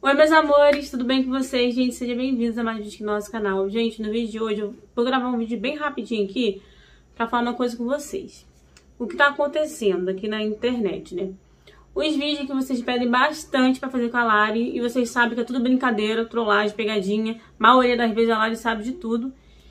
Oi, meus amores, tudo bem com vocês? Gente, sejam bem-vindos a mais um vídeo aqui no nosso canal. Gente, no vídeo de hoje eu vou gravar um vídeo bem rapidinho aqui pra falar uma coisa com vocês. O que tá acontecendo aqui na internet, né? Os vídeos que vocês pedem bastante pra fazer com a Lari, e vocês sabem que é tudo brincadeira, trollagem, pegadinha. A maioria das vezes a Lari sabe de tudo.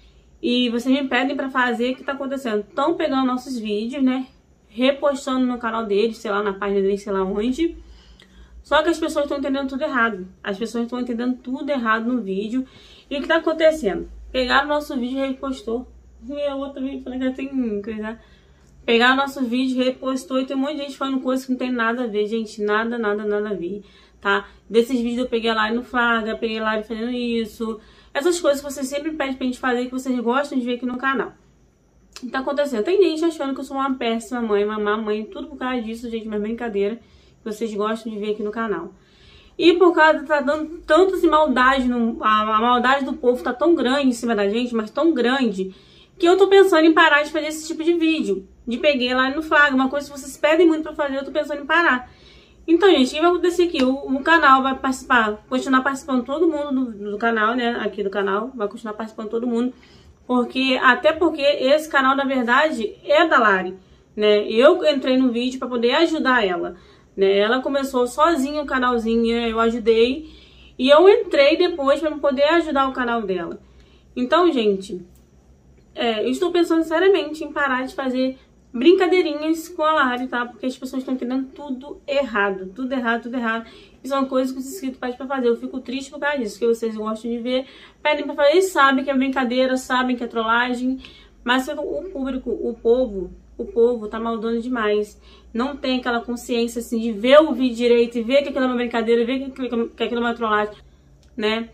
E vocês me pedem pra fazer, o que tá acontecendo? Estão pegando nossos vídeos, né? Repostando no canal deles, sei lá, na página deles, sei lá onde. Só que as pessoas estão entendendo tudo errado. As pessoas estão entendendo tudo errado no vídeo. E o que tá acontecendo? Pegaram o nosso vídeo e repostou. E a outra vídeo falando que tem coisa. Pegaram o nosso vídeo, repostou. E tem um monte de gente falando coisa que não tem nada a ver, gente. Nada a ver, tá? Desses vídeos eu peguei a Lari no flagra, peguei a Lari fazendo isso. Essas coisas que vocês sempre pedem pra gente fazer, que vocês gostam de ver aqui no canal. O que tá acontecendo? Tem gente achando que eu sou uma péssima mãe, mamãe, mãe, tudo por causa disso, gente, mas brincadeira. Vocês gostam de ver aqui no canal. E por causa tá dando tanta maldade, a maldade do povo tá tão grande em cima da gente, mas tão grande, que eu tô pensando em parar de fazer esse tipo de vídeo. De pegar lá no flagra, uma coisa que vocês pedem muito pra fazer, eu tô pensando em parar. Então, gente, o que vai acontecer aqui? O canal vai continuar participando todo mundo do canal, né? Aqui do canal, vai continuar participando todo mundo. Até porque esse canal, na verdade, é da Lari, né? Eu entrei no vídeo pra poder ajudar ela. Né? Ela começou sozinha o canalzinho, eu ajudei. E eu entrei depois para poder ajudar o canal dela. Então, gente, eu estou pensando seriamente em parar de fazer brincadeirinhas com a Lari, tá? Porque as pessoas estão entendendo tudo errado. Tudo errado. E são coisas que os inscritos pedem pra fazer. Eu fico triste por causa disso, que vocês gostam de ver. Pedem pra fazer, eles sabem que é brincadeira, sabem que é trollagem. Mas o público, o povo tá maldando demais. Não tem aquela consciência, assim, de ver o vídeo direito e ver que aquilo é uma brincadeira, ver que aquilo é uma trollagem, né?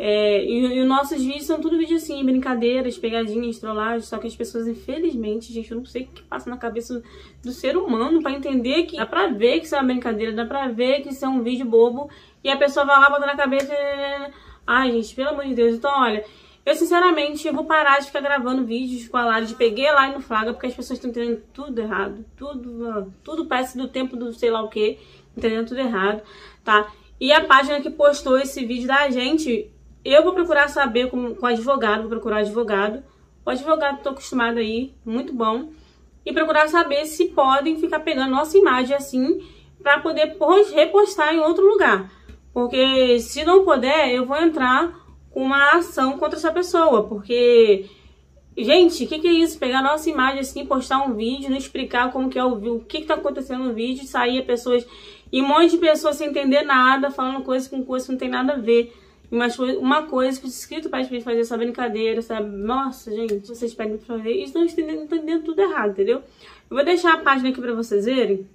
E os nossos vídeos são tudo vídeo assim, brincadeiras, pegadinhas, trollagens. Só que as pessoas, infelizmente, gente, eu não sei o que passa na cabeça do ser humano pra entender que dá pra ver que isso é uma brincadeira, dá pra ver que isso é um vídeo bobo. E a pessoa vai lá, bota na cabeça... Ai, gente, pelo amor de Deus. Então, olha... Eu, sinceramente, vou parar de ficar gravando vídeos com a Lari, de peguei a Lari no flagra, porque as pessoas estão entendendo tudo errado. Tudo parece do tempo do sei lá o que, entendendo tudo errado, tá? E a página que postou esse vídeo da gente, eu vou procurar saber com o advogado, vou procurar advogado. O advogado, tô acostumado aí, muito bom. E procurar saber se podem ficar pegando nossa imagem assim, pra poder repostar em outro lugar. Porque se não puder, eu vou entrar uma ação contra essa pessoa, porque, gente, o que é isso? Pegar nossa imagem assim, postar um vídeo, não explicar como que é o que tá acontecendo no vídeo, sair pessoas, e um monte de pessoas sem entender nada, falando coisa com coisa que não tem nada a ver. Mas uma coisa que o inscrito pede pra gente fazer essa brincadeira, sabe? Nossa, gente, vocês pedem pra fazer, eles estão entendendo tudo errado, entendeu? Eu vou deixar a página aqui pra vocês verem,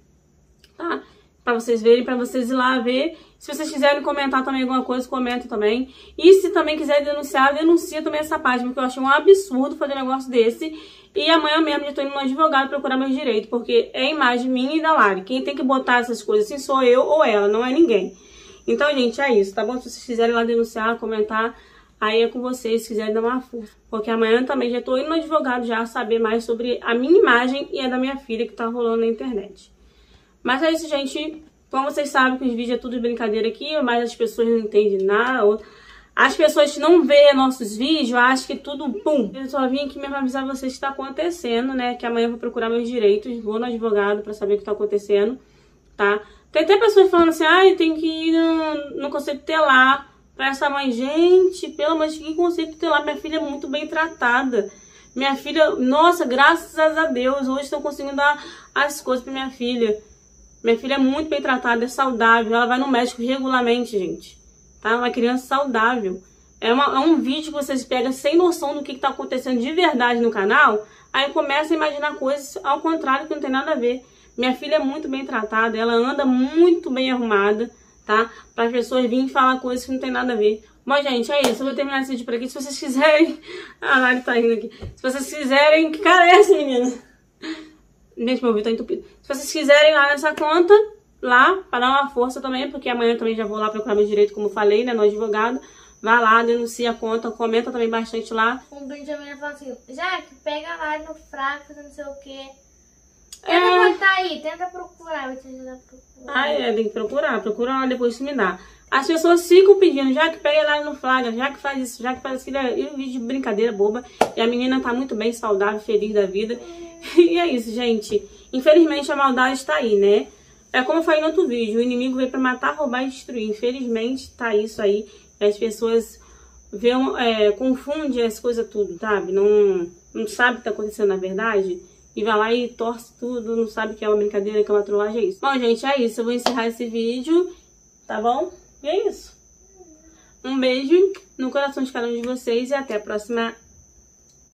tá? Pra vocês verem, pra vocês ir lá ver. Se vocês quiserem comentar também alguma coisa, comenta também. E se também quiser denunciar, denuncia também essa página, porque eu achei um absurdo fazer um negócio desse. E amanhã mesmo já tô indo no advogado procurar meus direitos, porque é a imagem minha e da Lari. Quem tem que botar essas coisas assim sou eu ou ela, não é ninguém. Então, gente, é isso, tá bom? Se vocês quiserem lá denunciar, comentar, aí é com vocês, se quiserem dar uma força. Porque amanhã também já tô indo no advogado já saber mais sobre a minha imagem e a da minha filha que tá rolando na internet. Mas é isso, gente. Como vocês sabem que os vídeos é tudo de brincadeira aqui, mas as pessoas não entendem nada. As pessoas que não veem nossos vídeos acham que tudo pum. Eu só vim aqui mesmo avisar vocês que tá acontecendo, né? Que amanhã eu vou procurar meus direitos, vou no advogado pra saber o que tá acontecendo, tá? Tem até pessoas falando assim, ai, tem que ir no conselho tutelar pra essa mãe. Gente, pelo amor de Deus, que conselho tutelar? Minha filha é muito bem tratada. Minha filha, nossa, graças a Deus, hoje estou conseguindo dar as coisas pra minha filha. Minha filha é muito bem tratada, é saudável. Ela vai no médico regularmente, gente. Tá? Uma criança saudável. É um vídeo que vocês pegam sem noção do que tá acontecendo de verdade no canal. Aí começa a imaginar coisas ao contrário, que não tem nada a ver. Minha filha é muito bem tratada. Ela anda muito bem arrumada, tá? Para as pessoas virem falar coisas que não tem nada a ver. Bom, gente, é isso. Eu vou terminar esse vídeo por aqui. Se vocês quiserem... A Lari tá rindo aqui. Se vocês quiserem... Que cara é essa, menina? Gente, meu vídeo tá entupido. Se vocês quiserem ir lá nessa conta, lá, para dar uma força também, porque amanhã também já vou lá procurar meu direito, como eu falei, né, no advogado. Vai lá, denuncia a conta, comenta também bastante lá. Um Benjamin falou assim, Jaque, pega lá no fraco, não sei o quê. Tenta botar aí, tenta procurar, vou te ajudar a procurar. Tem que procurar. Procura lá, depois você me dá. As pessoas ficam pedindo, já que pega lá no flagra, já que faz isso, já que faz aquilo. E o vídeo de brincadeira boba. E a menina tá muito bem, saudável, feliz da vida. E é isso, gente. Infelizmente a maldade tá aí, né? É como eu falei no outro vídeo, o inimigo veio pra matar, roubar e destruir. Infelizmente tá isso aí. E as pessoas confundem as coisas tudo, sabe? Não sabe o que tá acontecendo na verdade. E vai lá e torce tudo, não sabe que é uma brincadeira, que é uma trollagem, é isso. Bom, gente, é isso. Eu vou encerrar esse vídeo, tá bom? E é isso. Um beijo no coração de cada um de vocês e até a próxima